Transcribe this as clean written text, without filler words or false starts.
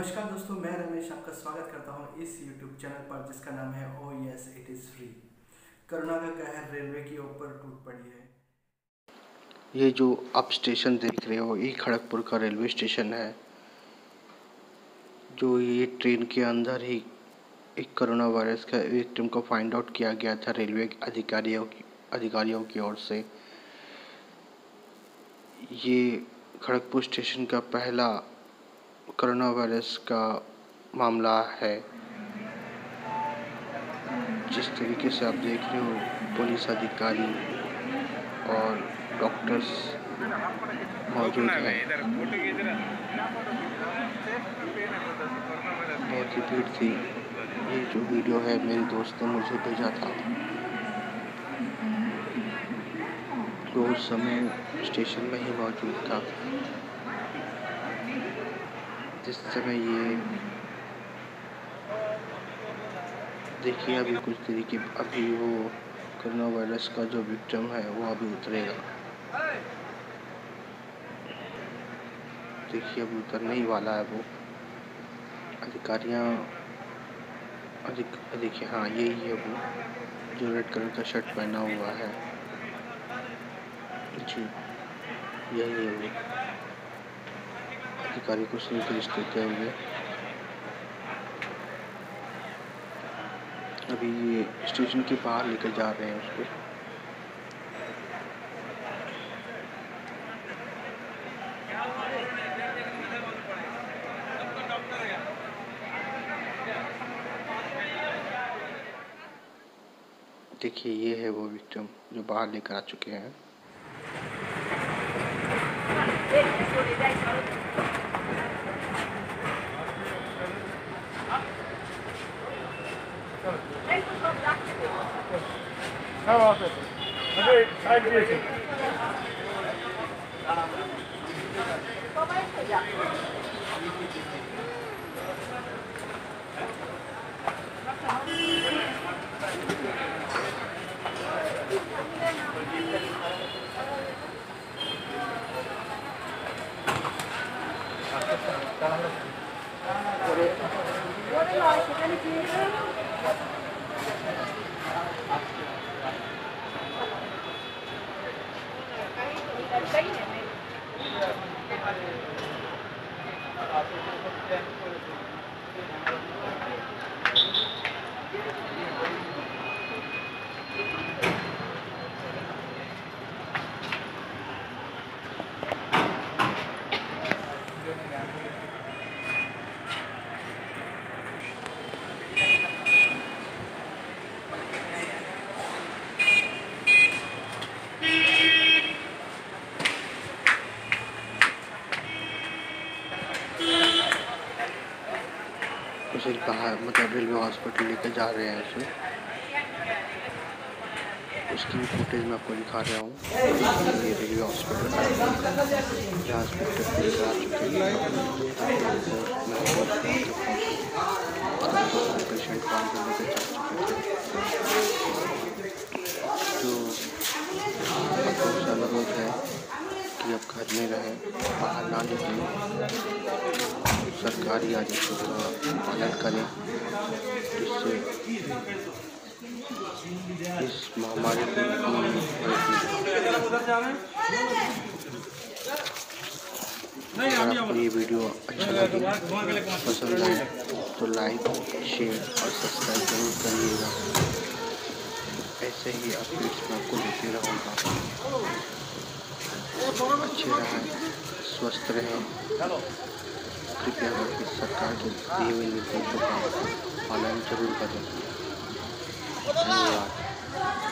नमस्कार दोस्तों, मैं रमेश आपका स्वागत करता हूं इस YouTube चैनल पर जिसका नाम है oh yes it is free. Corona का कहर रेलवे के ऊपर टूट पड़ी है। ये जो आप स्टेशन देख रहे हो ये खड़गपुर का रेलवे स्टेशन है। जो ये ट्रेन के अंदर ही एक कोरोना वायरस का विक्टिम को फाइंड आउट किया गया था रेलवे अधिकारियों की ओर से। ये खड़गपुर स्टेशन का पहला कोरोना वायरस का मामला है। जिस तरीके से आप देख रहे हो पुलिस अधिकारी और डॉक्टर्स मौजूद हैं। बहुत ही भीड़ थी। ये जो वीडियो है मेरे दोस्त ने मुझे भेजा था। तो उस समय स्टेशन में ही मौजूद था जिस समय ये देखिए अभी कुछ तरीके अभी वो कोरोना वायरस का जो विक्टिम है वो अभी उतरेगा। देखिए अभी उतरने ही वाला है वो। अधिकारियाँ देखिए हाँ यही है वो जो रेड कलर का शर्ट पहना हुआ है जी, यही है वो। अधिकारी को निर्देश देते हुए अभी ये स्टेशन के बाहर लेकर जा रहे हैं उसको। देखिए ये है वो विक्टिम जो बाहर लेकर आ चुके हैं। उसे बाहर मतलब रेलवे हॉस्पिटल लेकर जा रहे हैं उसे। उसकी भी फुटेज मैं आपको दिखा रहा हूँ। ये रेलवे हॉस्पिटल जहाँ हॉस्पिटल लेकर आ चुके हैं पेशेंट को अंदर लेकर जा चुके थे। जो आपको अनुरोध है कि आप घर में रहें, बाहर ना निकलें, सरकारी आदेशों का पालन करें जिससे इस महामारी को अगर आपको ये वीडियो अच्छा लगे पसंद आए तो लाइक शेयर और सब्सक्राइब जरूर करिएगा। ऐसे ही अपडेट्स मैं आपको देते रहूँगा। अच्छे रहें, स्वस्थ रहें। कृपया करके सरकार के दिए हुए निर्देशों का पालन जरूर करें। धन्यवाद।